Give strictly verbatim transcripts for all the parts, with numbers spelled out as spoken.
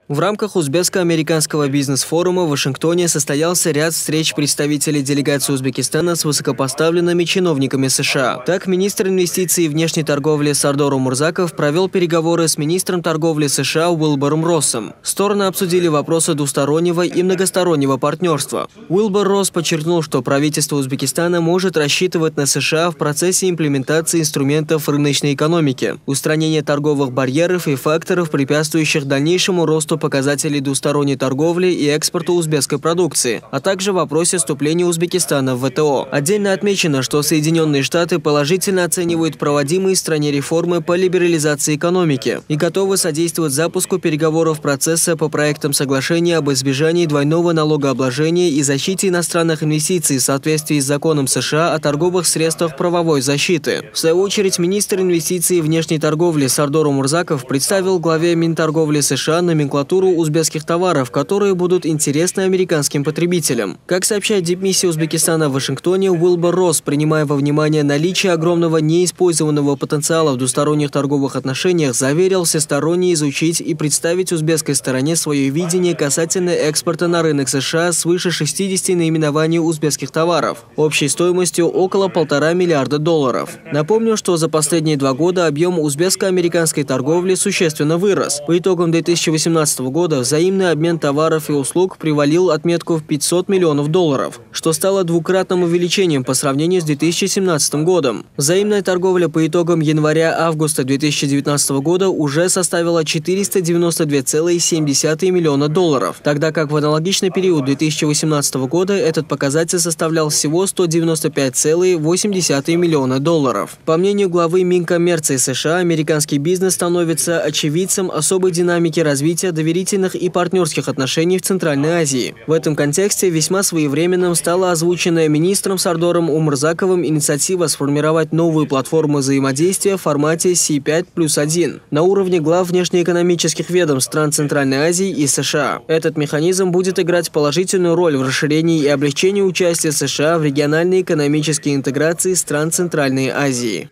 В рамках узбекско-американского бизнес-форума в Вашингтоне состоялся ряд встреч представителей делегации Узбекистана с высокопоставленными чиновниками США. Так, министр инвестиций и внешней торговли Сардор Умурзаков провел переговоры с министром торговли США Уилбуром Россом. Стороны обсудили вопросы двустороннего и многостороннего партнерства. Уилбур Росс подчеркнул, что правительство Узбекистана может рассчитывать на США в процессе имплементации инструментов рыночной экономики, устранения торговых барьеров и факторов, препятствующих дальнейшему росту показателей двусторонней торговли и экспорта узбекской продукции, а также в вопросе вступления Узбекистана в вэ тэ о. Отдельно отмечено, что Соединенные Штаты положительно оценивают проводимые в стране реформы по либерализации экономики и готовы содействовать запуску переговоров процесса по проектам соглашения об избежании двойного налогообложения и защите иностранных инвестиций в соответствии с законом США о торговых средствах правовой защиты. В свою очередь, министр инвестиций и внешней торговли Сардор Умурзаков представил главе Минторговли США номенклатуру узбекских товаров, которые будут интересны американским потребителям. Как сообщает дипмиссия Узбекистана в Вашингтоне, Уилбур Росс, принимая во внимание наличие огромного неиспользованного потенциала в двусторонних торговых отношениях, заверил всесторонне изучить и представить узбекской стороне свое видение касательно экспорта на рынок США свыше шестидесяти наименований узбекских товаров, общей стоимостью около полтора миллиарда долларов. Напомню, что за последние два года объем узбекско-американской торговли существенно вырос. По итогам две тысячи восемнадцатого года взаимный обмен товаров и услуг привалил отметку в пятьсот миллионов долларов, что стало двукратным увеличением по сравнению с две тысячи семнадцатым годом. Взаимная торговля по итогам января-августа две тысячи девятнадцатого года уже составила четыреста девяносто две целых семь десятых миллиона долларов, тогда как в аналогичный период две тысячи восемнадцатого года этот показатель составлял всего сто девяносто пять целых восемь десятых миллиона долларов. По мнению главы Минкоммерции США, американский бизнес становится очевидцем особой динамики развития доверительных и партнерских отношений в Центральной Азии. В этом контексте весьма своевременным стала озвученная министром Сардором Умурзаковым инициатива сформировать новую платформу взаимодействия в формате си пять плюс один на уровне глав внешнеэкономических ведомств стран Центральной Азии и США. Этот механизм будет играть положительную роль в расширении и облегчении участия США в региональной экономической интеграции стран Центральной Азии.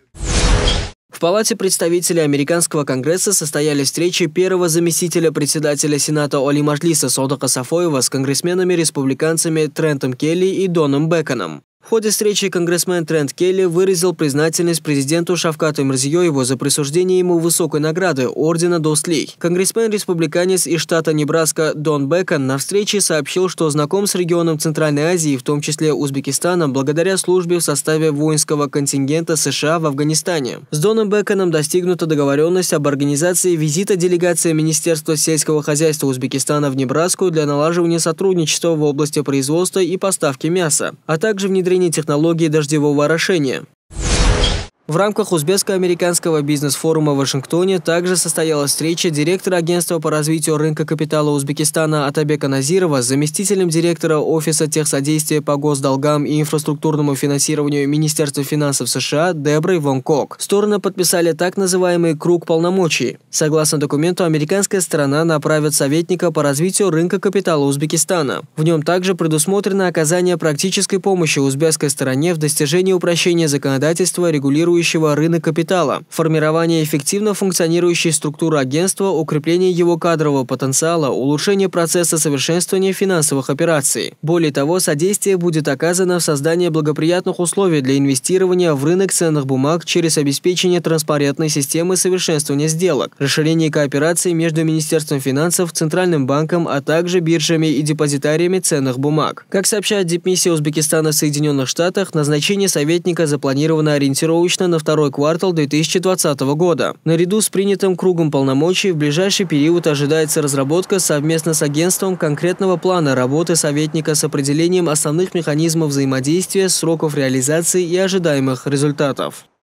В Палате представителей Американского конгресса состоялись встречи первого заместителя председателя Сената Оли Маджлиса Содыка Сафоева с конгрессменами-республиканцами Трентом Келли и Доном Беконом. В ходе встречи конгрессмен Трент Келли выразил признательность президенту Шавкату Мирзиёеву за присуждение ему высокой награды ордена Достлей. Конгрессмен-республиканец из штата Небраска Дон Бекон на встрече сообщил, что знаком с регионом Центральной Азии, в том числе Узбекистаном, благодаря службе в составе воинского контингента США в Афганистане. С Доном Беконом достигнута договоренность об организации визита делегации Министерства сельского хозяйства Узбекистана в Небраску для налаживания сотрудничества в области производства и поставки мяса, а также внедрения технологии дождевого орошения. В рамках узбекско-американского бизнес-форума в Вашингтоне также состоялась встреча директора агентства по развитию рынка капитала Узбекистана Атабека Назирова с заместителем директора Офиса техсодействия по госдолгам и инфраструктурному финансированию Министерства финансов США Деброй Вон Кок. Стороны подписали так называемый «круг полномочий». Согласно документу, американская сторона направит советника по развитию рынка капитала Узбекистана. В нем также предусмотрено оказание практической помощи узбекской стороне в достижении упрощения законодательства, регулирующего рынок капитала, формирование эффективно функционирующей структуры агентства, укрепление его кадрового потенциала, улучшение процесса совершенствования финансовых операций. Более того, содействие будет оказано в создании благоприятных условий для инвестирования в рынок ценных бумаг через обеспечение транспарентной системы совершенствования сделок, расширение кооперации между Министерством финансов, Центральным банком, а также биржами и депозитариями ценных бумаг. Как сообщает дипмиссия Узбекистана в Соединенных Штатах, назначение советника запланировано ориентировочно на второй квартал две тысячи двадцатого года. Наряду с принятым кругом полномочий в ближайший период ожидается разработка совместно с агентством конкретного плана работы советника с определением основных механизмов взаимодействия, сроков реализации и ожидаемых результатов.